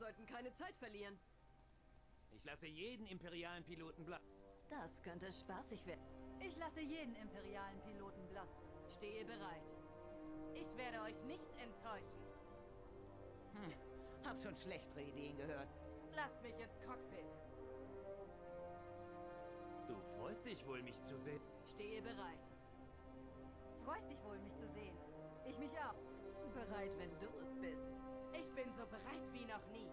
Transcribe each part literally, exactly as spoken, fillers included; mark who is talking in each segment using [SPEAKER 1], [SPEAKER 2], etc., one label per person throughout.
[SPEAKER 1] sollten keine Zeit verlieren.
[SPEAKER 2] Ich lasse jeden imperialen Piloten bleiben.
[SPEAKER 1] Das könnte spaßig werden.
[SPEAKER 3] Ich lasse jeden imperialen Piloten blassen.
[SPEAKER 1] Stehe bereit.
[SPEAKER 4] Ich werde euch nicht enttäuschen.
[SPEAKER 5] Hm, hab schon schlechtere Ideen gehört.
[SPEAKER 4] Lasst mich ins Cockpit.
[SPEAKER 2] Du freust dich wohl, mich zu sehen.
[SPEAKER 1] Stehe bereit.
[SPEAKER 3] Freust dich wohl, mich zu sehen. Ich mich auch.
[SPEAKER 1] Bereit, wenn du es bist.
[SPEAKER 4] Ich bin so bereit wie noch nie.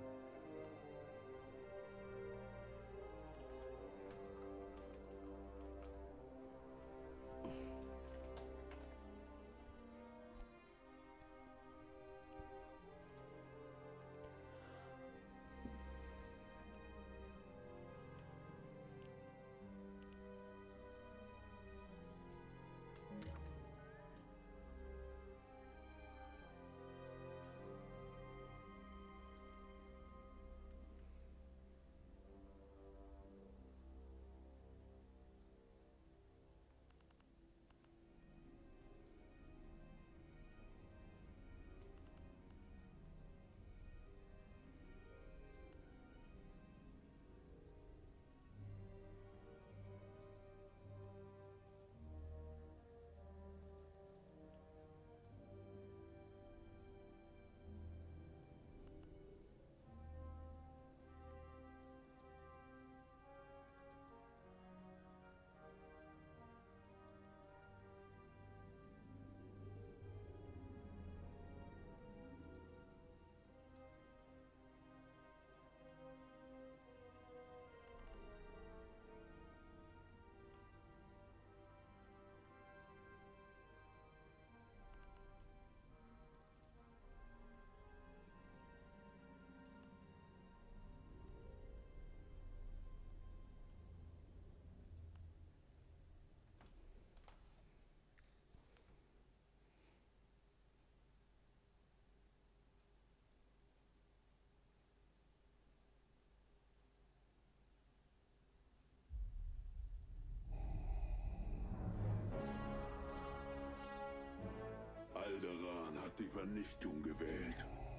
[SPEAKER 6] Alderaan hat die Vernichtung gewählt.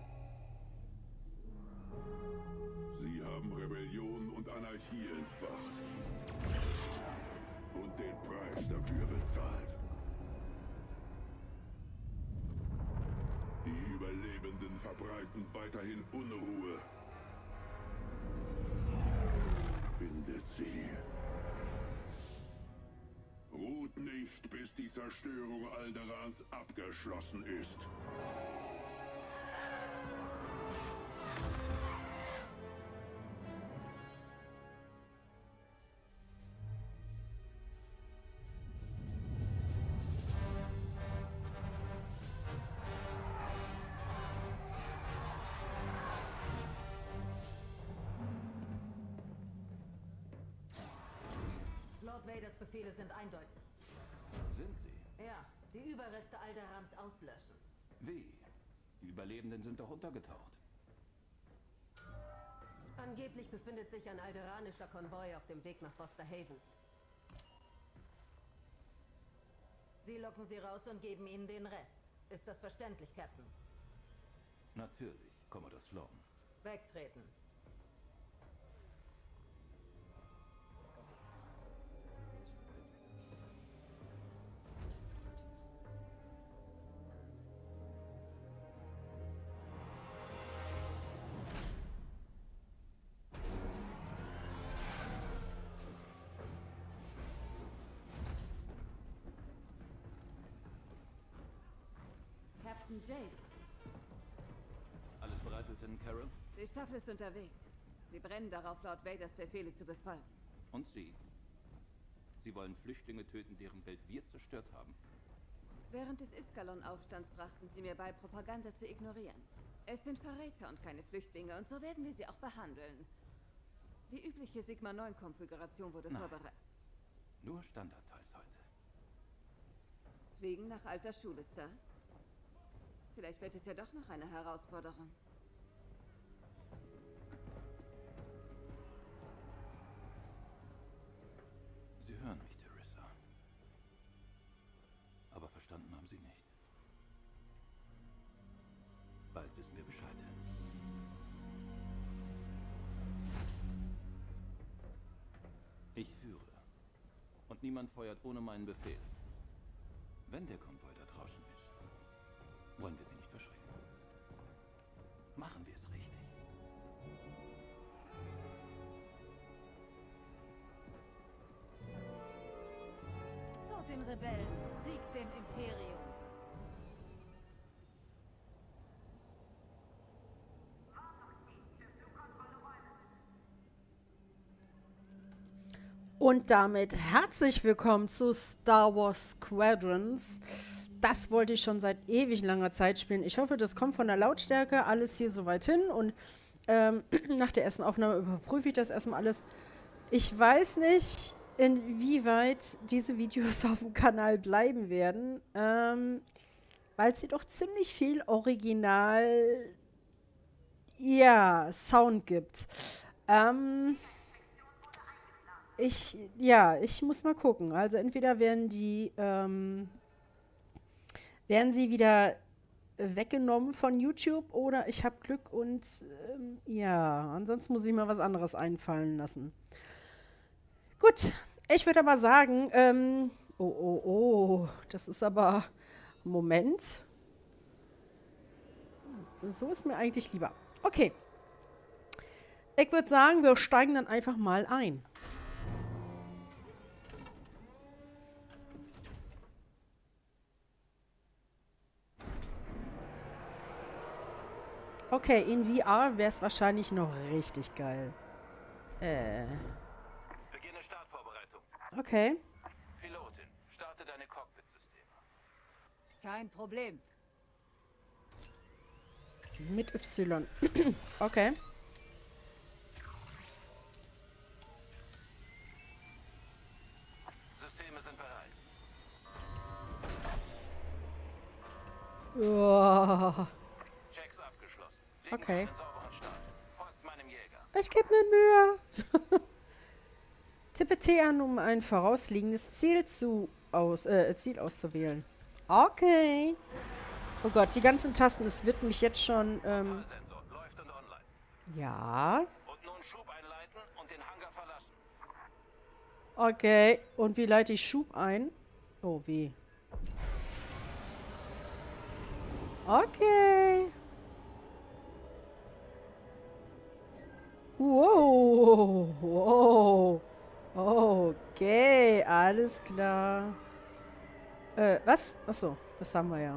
[SPEAKER 6] Sie haben Rebellion und Anarchie entfacht. Und den Preis dafür bezahlt. Die Überlebenden verbreiten weiterhin Unruhe. Findet sie. Ruht nicht, bis die Zerstörung Alderaans abgeschlossen ist.
[SPEAKER 7] Lord Vaders Befehle sind eindeutig.
[SPEAKER 8] Sind sie?
[SPEAKER 7] Ja, die Überreste Alderaans auslöschen.
[SPEAKER 8] Wie? Die Überlebenden sind doch untergetaucht.
[SPEAKER 7] Angeblich befindet sich ein alderanischer Konvoi auf dem Weg nach Foster Haven. Sie locken sie raus und geben ihnen den Rest. Ist das verständlich, Captain?
[SPEAKER 8] Natürlich, Commodore Sloan.
[SPEAKER 7] Wegtreten.
[SPEAKER 9] Captain Jace.
[SPEAKER 8] Alles bereit, Lieutenant Carroll?
[SPEAKER 9] Die Staffel ist unterwegs. Sie brennen darauf, Lord Vaders Befehle zu befolgen.
[SPEAKER 8] Und Sie? Sie wollen Flüchtlinge töten, deren Welt wir zerstört haben.
[SPEAKER 9] Während des Iskalon-Aufstands brachten sie mir bei, Propaganda zu ignorieren. Es sind Verräter und keine Flüchtlinge, und so werden wir sie auch behandeln. Die übliche Sigma neun Konfiguration wurde
[SPEAKER 8] Nein.
[SPEAKER 9] vorbereitet.
[SPEAKER 8] Nur Standardteils heute.
[SPEAKER 9] Fliegen nach alter Schule, Sir? Vielleicht wird es ja doch noch eine Herausforderung.
[SPEAKER 8] Sie hören mich, Teresa. Aber verstanden haben Sie nicht. Bald wissen wir Bescheid. niemand feuert ohne meinen Befehl. Wenn der Konvoi da draußen ist, wollen wir sie nicht verschrecken. Machen wir es richtig.
[SPEAKER 3] Tod den Rebellen, Sieg dem Imperium.
[SPEAKER 10] Und damit herzlich willkommen zu Star Wars Squadrons. Das wollte ich schon seit ewig langer Zeit spielen. Ich hoffe, das kommt von der Lautstärke alles hier soweit hin. Und ähm, nach der ersten Aufnahme überprüfe ich das erstmal alles. Ich weiß nicht, inwieweit diese Videos auf dem Kanal bleiben werden, ähm, weil es hier doch ziemlich viel Original, ja, Sound gibt. Ähm... Ich, ja, ich muss mal gucken. Also entweder werden die, ähm, werden sie wieder weggenommen von YouTube oder ich habe Glück und, ähm, ja, ansonsten muss ich mal was anderes einfallen lassen. Gut, ich würde aber sagen, ähm, oh, oh, oh, das ist aber, Moment. So ist mir eigentlich lieber. Okay. Ich würde sagen, wir steigen dann einfach mal ein. Okay, in V R wäre es wahrscheinlich noch richtig geil. Äh.
[SPEAKER 8] Beginne Startvorbereitung.
[SPEAKER 10] Okay.
[SPEAKER 8] Pilotin, starte deine Cockpit-Systeme.
[SPEAKER 3] Kein Problem.
[SPEAKER 10] Mit Y. Okay.
[SPEAKER 8] Systeme sind bereit.
[SPEAKER 10] Oh.
[SPEAKER 8] Checks abgeschlossen. Legen
[SPEAKER 10] Okay.
[SPEAKER 8] einen sauberen Start. Folgt meinem Jäger.
[SPEAKER 10] Ich gebe mir Mühe. Tippe T an, um ein vorausliegendes Ziel zu aus, äh, Ziel auszuwählen. Okay. Oh Gott, die ganzen Tasten, es wird mich jetzt schon, ähm...
[SPEAKER 8] Sensor läuft und online.
[SPEAKER 10] Ja.
[SPEAKER 8] Und nun Schub einleiten und den Hangar verlassen.
[SPEAKER 10] Okay. Und wie leite ich Schub ein? Oh, wie? Okay. Wow. Wow. Okay, alles klar. Äh, was? Achso, das haben wir ja.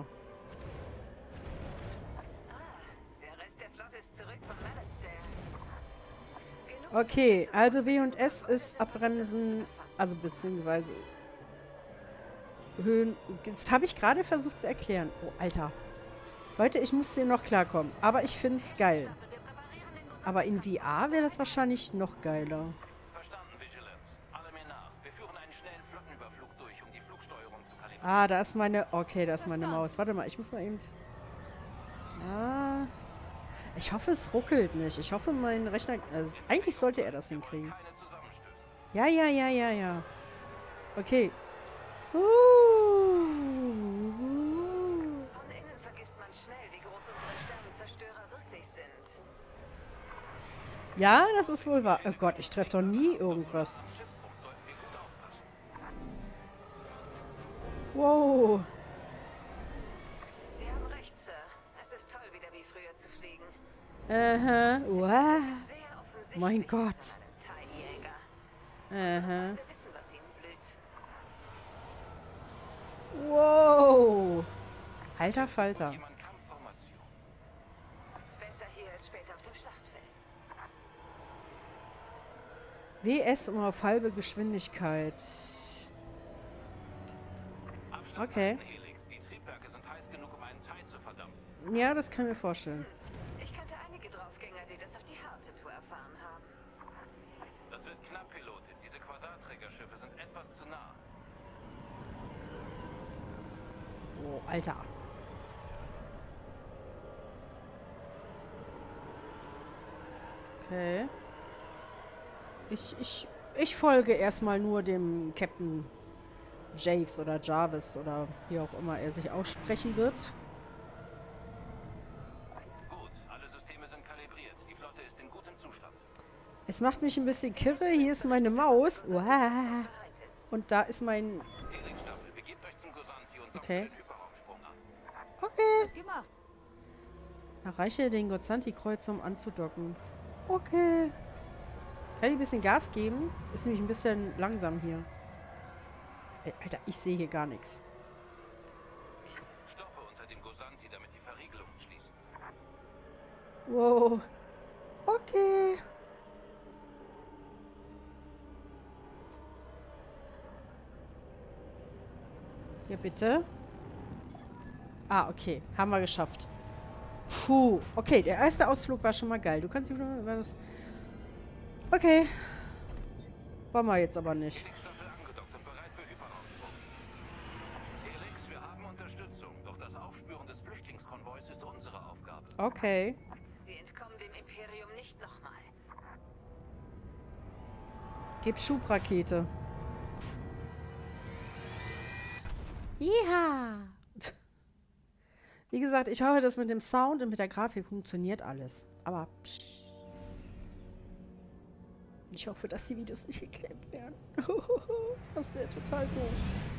[SPEAKER 9] Der Rest der Flotte ist zurück von Malastare. Genug
[SPEAKER 10] Okay, also W und S ist abbremsen, also beziehungsweise Höhen. Das habe ich gerade versucht zu erklären. Oh, Alter. Leute, ich muss hier noch klarkommen. Aber ich finde es geil. Aber in V R wäre das wahrscheinlich noch geiler.
[SPEAKER 8] Verstanden, Vigilance. Alle mir nach. Wir führen einen schnellen Flottenüberflug durch, um die Flugsteuerung zu kalibrieren.
[SPEAKER 10] Ah, da ist meine... Okay, da ist meine Maus. Warte mal, ich muss mal eben... Ah... Ich hoffe, es ruckelt nicht. Ich hoffe, mein Rechner... Also, eigentlich sollte er das hinkriegen.
[SPEAKER 8] Keine Zusammenstöße.
[SPEAKER 10] Ja, ja, ja, ja, ja. Okay. Uh.
[SPEAKER 9] Von innen vergisst man schnell, wie groß unsere Sternenzerstörer wirklich sind.
[SPEAKER 10] Ja, das ist wohl wahr. Oh Gott, ich treffe doch nie irgendwas.
[SPEAKER 8] Schiffsrumpf sollten wir gut aufpassen.
[SPEAKER 10] Wow.
[SPEAKER 9] Sie haben recht, Sir. Es ist toll, wieder wie früher zu fliegen.
[SPEAKER 10] Aha. Wow.
[SPEAKER 9] Sehr offensichtlich.
[SPEAKER 10] Mein Gott.
[SPEAKER 9] dass man ein TIE-Jäger.
[SPEAKER 10] Aha.
[SPEAKER 9] Wir wissen, was ihnen blüht.
[SPEAKER 10] Wow. Alter Falter.
[SPEAKER 8] Jemand Kampfformation.
[SPEAKER 9] Besser hier als später auf dem Schlachtfeld.
[SPEAKER 10] W S um auf halbe Geschwindigkeit.
[SPEAKER 8] Abstand
[SPEAKER 10] Okay.
[SPEAKER 8] halten, Helix. Die Triebwerke sind heiß genug, um einen Teil zu verdampfen.
[SPEAKER 10] Ja, das kann ich mir vorstellen.
[SPEAKER 9] Ich kannte einige Draufgänger, die das auf die harte Tour erfahren haben.
[SPEAKER 8] Das wird knapp, Pilotin. Diese Quasarträgerschiffe sind etwas zu nah.
[SPEAKER 10] Oh, Alter. Okay. Ich, ich, ich folge erstmal nur dem Captain Javes oder Jarvis oder wie auch immer er sich aussprechen wird.
[SPEAKER 8] Gut, alle Systeme sind kalibriert. Die Flotte ist in gutem Zustand.
[SPEAKER 10] Es macht mich ein bisschen kirre. Hier ist meine Maus. Uah.
[SPEAKER 9] Bereit ist.
[SPEAKER 10] Und da ist mein...
[SPEAKER 8] Helix-Staffel, begebt euch zum Gosanti und dockt
[SPEAKER 10] Okay.
[SPEAKER 8] den Hyperraumsprung an.
[SPEAKER 10] Okay.
[SPEAKER 3] Gemacht.
[SPEAKER 10] Erreiche den Gozanti-Kreuz, um anzudocken. Okay. Kann ich ein bisschen Gas geben? Ist nämlich ein bisschen langsam hier. Ey, Alter, ich sehe hier gar nichts.
[SPEAKER 8] Stoppe unter dem Gosanti, damit die Verriegelungen schließen.
[SPEAKER 10] Wow. Okay. Ja, bitte. Ah, okay. Haben wir geschafft. Puh. Okay, der erste Ausflug war schon mal geil. Du kannst... War das okay. Wollen wir jetzt aber nicht.
[SPEAKER 8] Helix-Staffel angedockt und bereit für Hyperraumsprung. Helix, wir haben Unterstützung. Doch das Aufspüren des Flüchtlingskonvois ist unsere Aufgabe.
[SPEAKER 10] Okay.
[SPEAKER 9] Sie entkommen dem Imperium nicht nochmal.
[SPEAKER 10] Gib Schubrakete. Ja. Wie gesagt, ich hoffe, dass mit dem Sound und mit der Grafik funktioniert alles. Aber psch. Ich hoffe, dass die Videos nicht geklemmt werden. Das wäre total doof.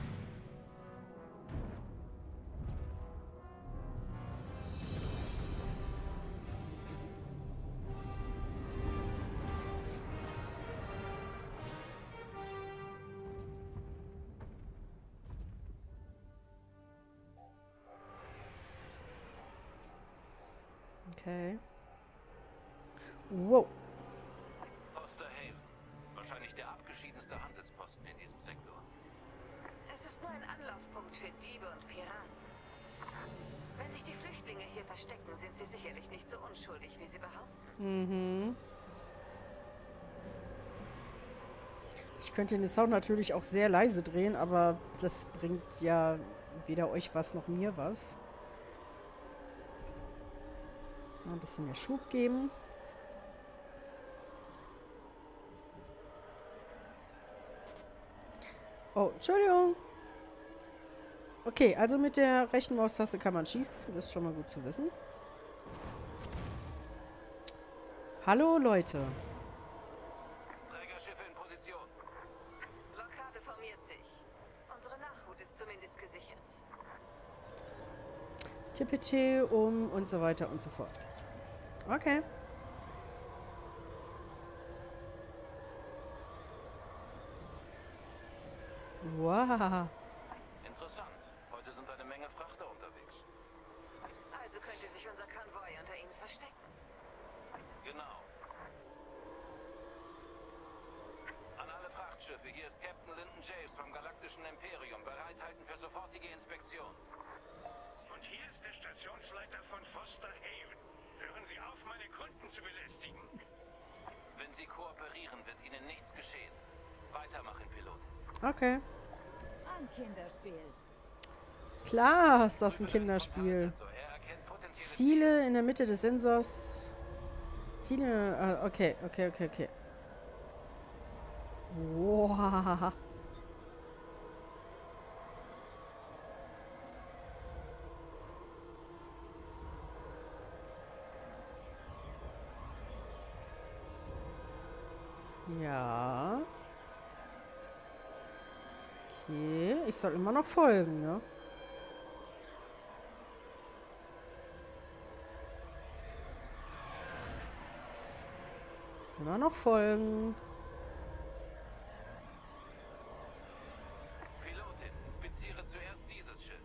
[SPEAKER 10] Okay. Wow.
[SPEAKER 8] Foster Haven. Wahrscheinlich der abgeschiedenste Handelsposten in diesem Sektor.
[SPEAKER 9] Es ist nur ein Anlaufpunkt für Diebe und Piraten. Wenn sich die Flüchtlinge hier verstecken, sind sie sicherlich nicht so unschuldig, wie sie behaupten.
[SPEAKER 10] Mhm. Ich könnte den Sound natürlich auch sehr leise drehen, aber das bringt ja weder euch was noch mir was. Mal ein bisschen mehr Schub geben. Oh, Entschuldigung. Okay, also mit der rechten Maustaste kann man schießen. Das ist schon mal gut zu wissen. Hallo, Leute.
[SPEAKER 8] Trägerschiffe in Position.
[SPEAKER 9] Blockade formiert sich. Unsere Nachhut ist zumindest gesichert.
[SPEAKER 10] T P T um und so weiter und so fort. Okay. Wow.
[SPEAKER 8] Interessant. Heute sind eine Menge Frachter unterwegs.
[SPEAKER 9] Also könnte sich unser Konvoi unter ihnen verstecken.
[SPEAKER 8] Genau. An alle Frachtschiffe, hier ist Captain Lyndon Javes vom Galaktischen Imperium. Bereithalten für sofortige Inspektion.
[SPEAKER 11] Und hier ist der Stationsleiter von Foster Haven. Hören Sie auf, meine Kunden zu belästigen.
[SPEAKER 8] Wenn Sie kooperieren, wird Ihnen nichts geschehen. Weitermachen, Pilot.
[SPEAKER 10] Okay.
[SPEAKER 3] Ein Kinderspiel.
[SPEAKER 10] Klar ist das ein Kinderspiel.
[SPEAKER 8] Er erkennt potenzielle
[SPEAKER 10] Ziele in der Mitte des Sensors. Ziele. Äh, okay, okay, okay, okay. Wow. Ja. Okay, ich soll immer noch folgen, ne? Immer noch folgen.
[SPEAKER 8] Pilotin, inspiziere zuerst dieses Schiff.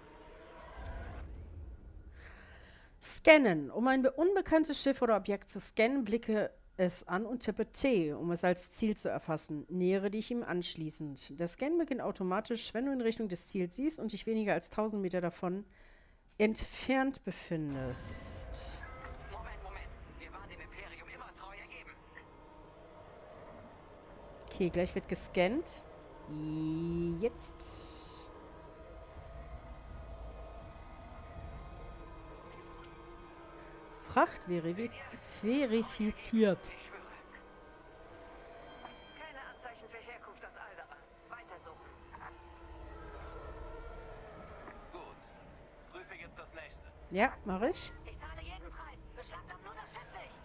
[SPEAKER 10] Scannen. Um ein be- unbekanntes Schiff oder Objekt zu scannen, blicke es an und tippe T, um es als Ziel zu erfassen. Nähere dich ihm anschließend. Der Scan beginnt automatisch, wenn du in Richtung des Ziels siehst und dich weniger als tausend Meter davon entfernt befindest.
[SPEAKER 11] Moment, Moment. Wir waren dem Imperium immer treu ergeben.
[SPEAKER 10] Okay, gleich wird gescannt. Jetzt. Fracht verifi verifiziert.
[SPEAKER 11] Ich schwöre.
[SPEAKER 9] Keine Anzeichen für Herkunft aus Alderan. Weitersuchen.
[SPEAKER 8] Gut. Prüfe jetzt das nächste.
[SPEAKER 10] Ja, mache ich.
[SPEAKER 9] Ich zahle jeden Preis. Beschlagnahmt nur das Schiff nicht.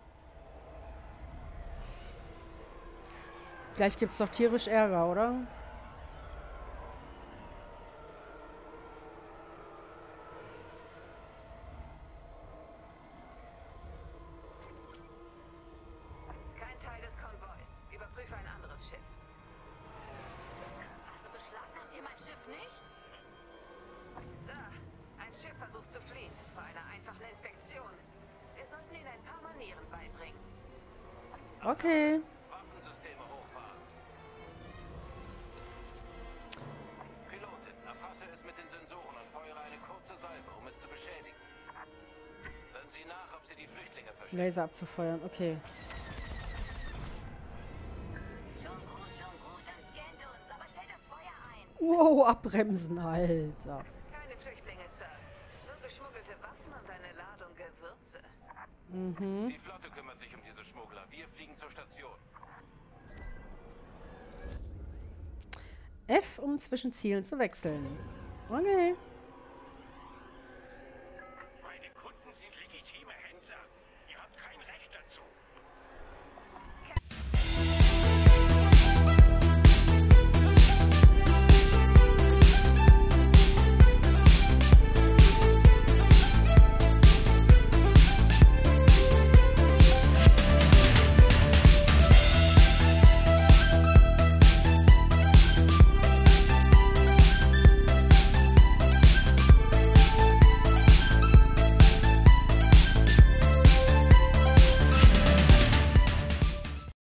[SPEAKER 10] Gleich gibt's doch tierisch Ärger, oder?
[SPEAKER 9] Prüfe ein anderes Schiff.
[SPEAKER 3] Also beschlagnahmt ihr mein Schiff nicht?
[SPEAKER 9] Da, ein Schiff versucht zu fliehen. Vor einer einfachen Inspektion. Wir sollten ihnen ein paar Manieren beibringen.
[SPEAKER 10] Okay.
[SPEAKER 11] Waffensysteme hochfahren. Pilotin, erfasse es mit den Sensoren und feuere eine kurze Salve, um es zu beschädigen. Hören Sie nach, ob Sie die Flüchtlinge verstehen.
[SPEAKER 10] Laser abzufeuern, okay.
[SPEAKER 3] Schon gut, schon gut, dann scannt uns, aber stellt das Feuer ein.
[SPEAKER 10] Wow, abbremsen, Alter.
[SPEAKER 9] Keine Flüchtlinge, Sir. Nur geschmuggelte Waffen und eine Ladung Gewürze.
[SPEAKER 10] Mhm.
[SPEAKER 11] Die Flotte kümmert sich um diese Schmuggler. Wir fliegen zur Station.
[SPEAKER 10] F, um zwischen Zielen zu wechseln. Okay.